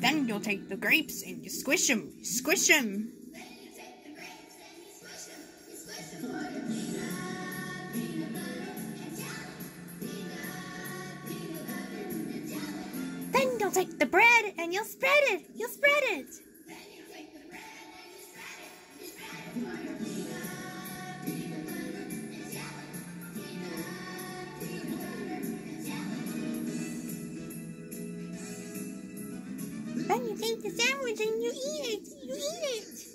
Then you'll take the grapes and you squish them. Squish them. Then you'll take the bread and you'll spread it. You'll spread it. Then you take the sandwich and you eat it. You eat it.